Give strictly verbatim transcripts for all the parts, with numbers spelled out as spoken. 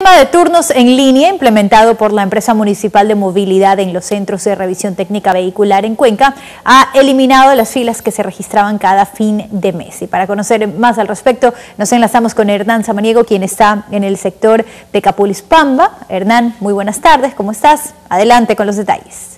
De turnos en línea implementado por la empresa municipal de movilidad en los centros de revisión técnica vehicular en Cuenca ha eliminado las filas que se registraban cada fin de mes. Y para conocer más al respecto nos enlazamos con Hernán Samaniego, quien está en el sector de Capulispamba. Hernán, muy buenas tardes, ¿cómo estás? Adelante con los detalles.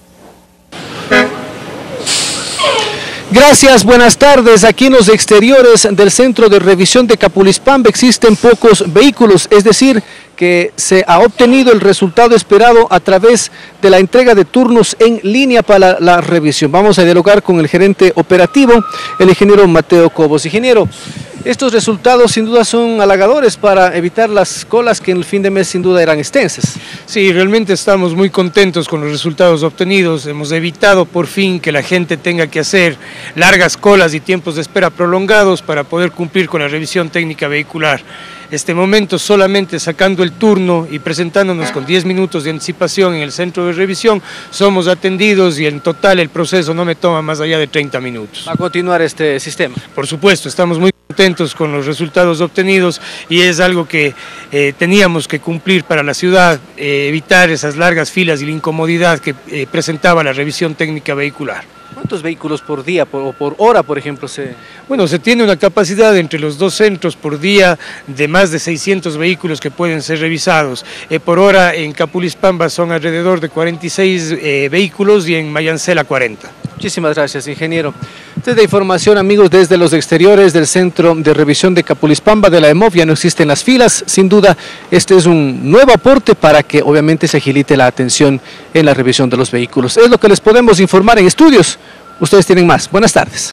Gracias, buenas tardes. Aquí en los exteriores del centro de revisión de Capulispamba existen pocos vehículos, es decir, que se ha obtenido el resultado esperado a través de la entrega de turnos en línea para la, la revisión. Vamos a dialogar con el gerente operativo, el ingeniero Mateo Cobos. Ingeniero, estos resultados sin duda son halagadores para evitar las colas que en el fin de mes sin duda eran extensas. Sí, realmente estamos muy contentos con los resultados obtenidos. Hemos evitado por fin que la gente tenga que hacer largas colas y tiempos de espera prolongados para poder cumplir con la revisión técnica vehicular. Este momento solamente sacando el turno y presentándonos con diez minutos de anticipación en el centro de revisión, somos atendidos y en total el proceso no me toma más allá de treinta minutos. ¿Va a continuar este sistema? Por supuesto, estamos muy contentos con los resultados obtenidos y es algo que eh, teníamos que cumplir para la ciudad, eh, evitar esas largas filas y la incomodidad que eh, presentaba la revisión técnica vehicular. ¿Cuántos vehículos por día por, o por hora, por ejemplo? Se... Bueno, se tiene una capacidad entre los dos centros por día de más de seiscientos vehículos que pueden ser revisados. Eh, por hora en Capulispamba son alrededor de cuarenta y seis eh, vehículos y en Mayancela cuarenta. Muchísimas gracias, ingeniero. Desde información, amigos, desde los exteriores del centro de revisión de Capulispamba de la E M O V ya no existen las filas. Sin duda, este es un nuevo aporte para que obviamente se agilite la atención en la revisión de los vehículos. Es lo que les podemos informar en estudios. Ustedes tienen más. Buenas tardes.